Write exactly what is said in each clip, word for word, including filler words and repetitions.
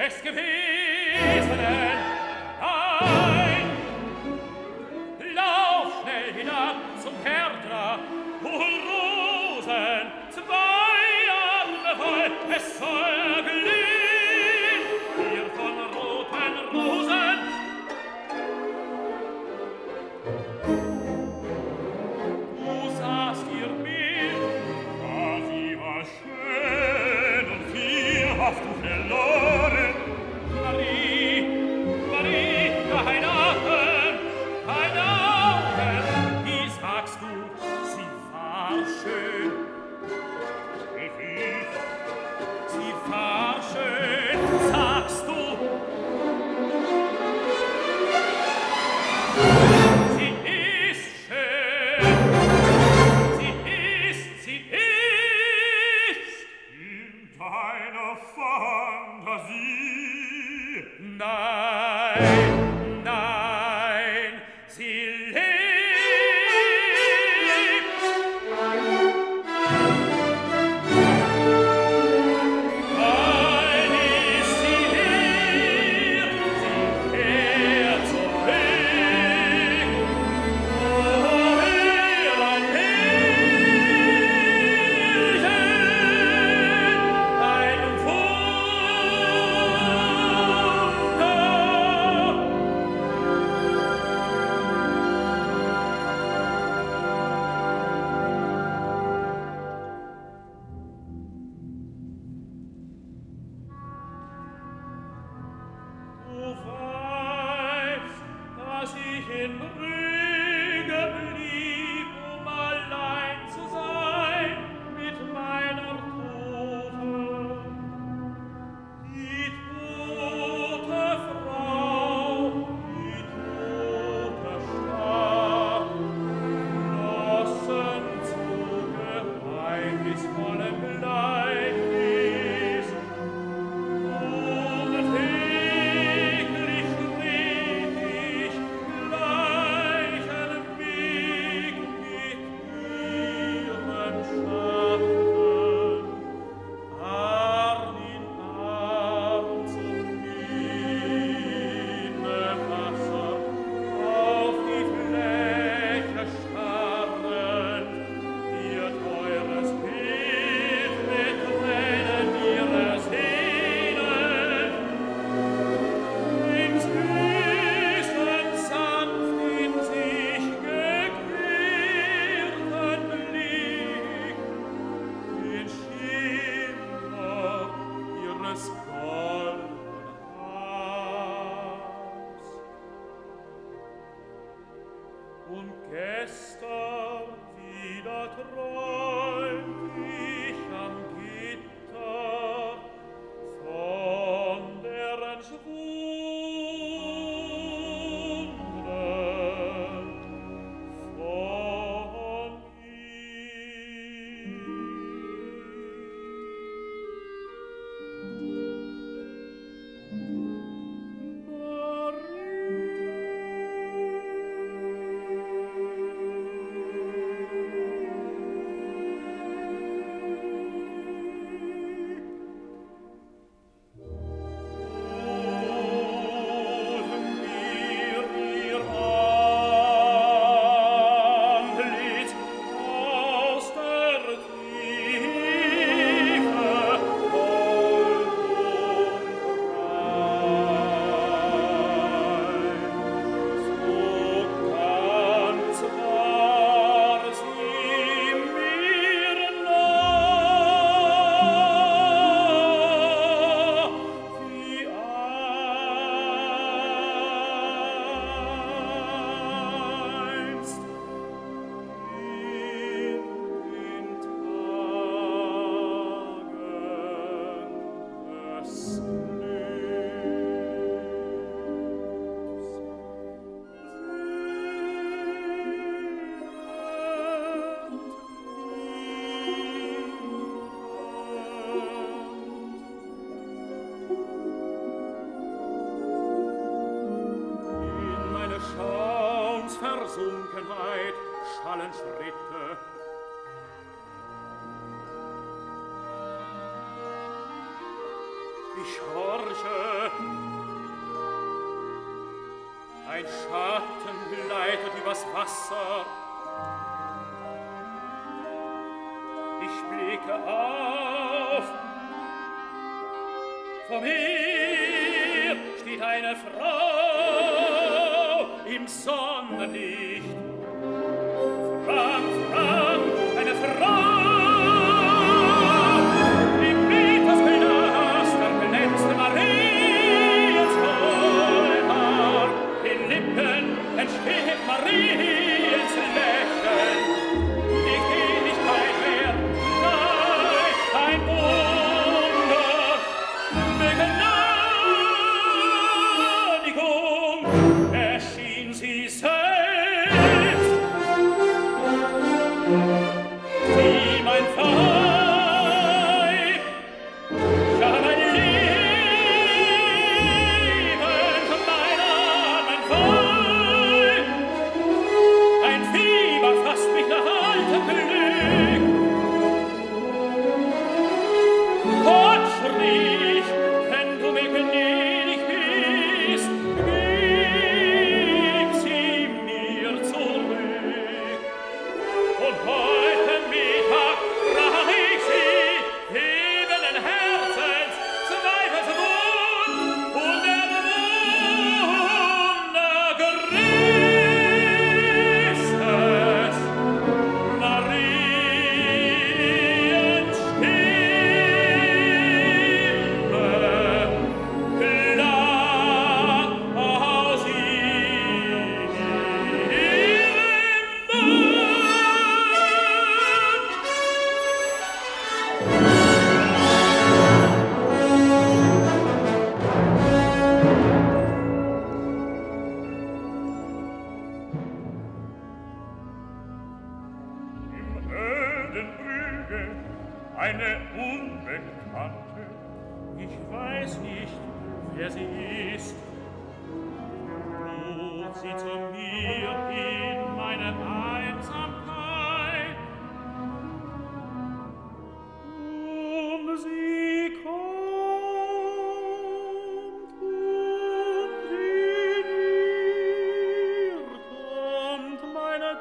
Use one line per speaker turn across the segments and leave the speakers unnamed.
es gewesen. Nein, lauf schnell hinab zum Kärtner, hol Rosen, zwei Arme voll, es soll glühen, hier von roten Rosen. Du sahst ihr Bild, ah, sie war schön und viel hast du verloren. Marie, Marie, kein Atem, kein Augen, wie sagst du, sie war schön. Sie war schön, sagst du. Sie ist schön, sie ist, sie ist in deiner Fantasie. Nein, nein, sie lebt. Nein, ist sie hier, sie kehrt zurück. Oh, hier ein Märchen, ein Wunder. Du weißt, dass ich in Brügge blieb, um allein zu sein mit meiner Tote. Die tote Frau, die tote Stadt, flossen zu geheimnisvollem Gleichnis. Und täglich ritt ich gleichen Weg mit ihren Schatten, Arm in Arm zum grünen Wasser, auf die Fläche starrend, ihr teures Bild mit Tränen ihrer Seelen. Ins Wesen sanft in sich gekehrten Blick, den Schimmer ihres goldenen Haars. Und gestern wieder träumt ich am Gitter von deren Schwunden, von ihm. versunken weit, schallen Schritte. Ich horche. Ein Schatten gleitet übers Wasser. Ich blicke auf. Vor mir steht eine Frau im Sonnenlicht. Frank, Frank, eine Frau. Im Petersglas, der glänzte Mariens Goldhaar. Den Lippen entsteht Mariens Lächeln. Nicht Ewigkeit mehr, nein, ein Wunder. Begnadigung erschien sie selbst. Sie mein Weib, ja mein Leben, mein armen Weib. Ein Fieber fasst mich nach altem Glück. Gott schrie ich, wenn du mir gnädig bist, gib sie mir zurück. Und heute Mittag trag ich sie, ebenen Herzens, zweifelswund, und der Wunder Christes, Mariens Stimme, klang aus ihrem Mund. Im öden Brügge eine Unbekannte. Ich weiß nicht, wer sie ist. Lud sie zu mir in meine Einsamkeit. Und sie kommt, und in ihr kommt meine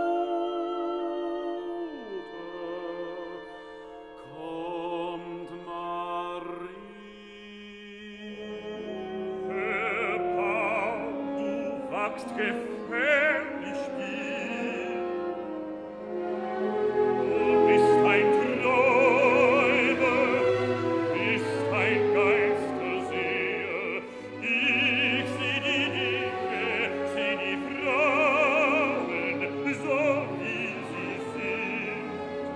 Tote. Kommt Marie. Herr Paul, du wachst gefährlich still. Du bist ein Träumer, bist ein Geisterseher. Ich sieh die Dinge, sieh die Frauen, so wie sie sind.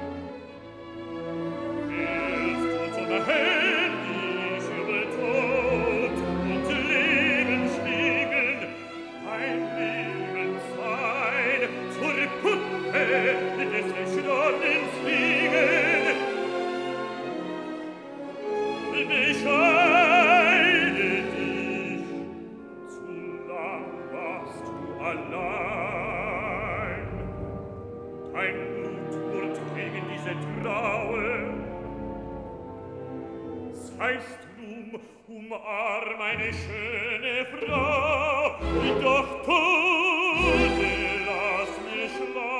Willst du zum Handy über Tod und Leben schwingen, ein Leben sein, zur Puppe des Verschnollens fliegen? Bescheide dich, zu lang warst du allein. Dein Blut wird gegen diese Traue. Seist drum, umarm eine schöne Frau, doch Tote, lass mich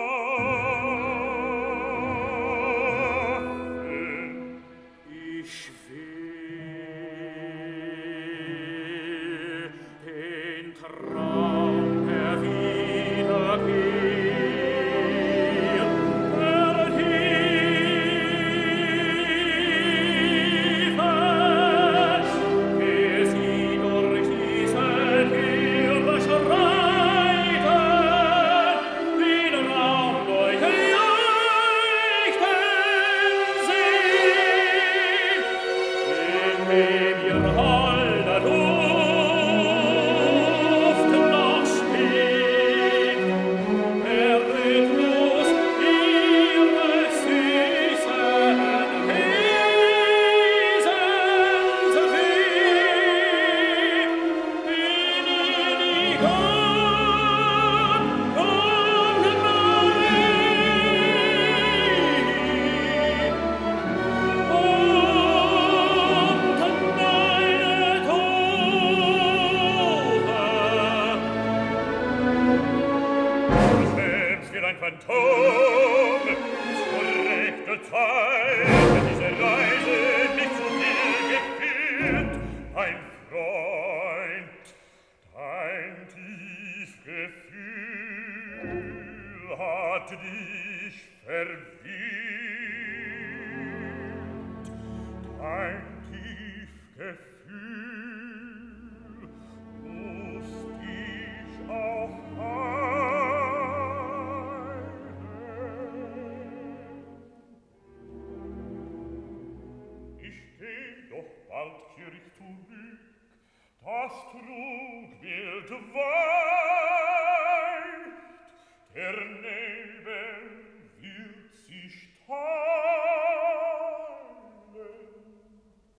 schlafen. Ich will den Traum der Wiederkehr vertiefen. Geh sie durch diese Türe schreien, mein Freund, dein tief Gefühl hat dich verwirrt. Dein tief Gefühl muss dich auch heilen. Ich geh doch bald kehrig zurück, das Trugbild weicht, der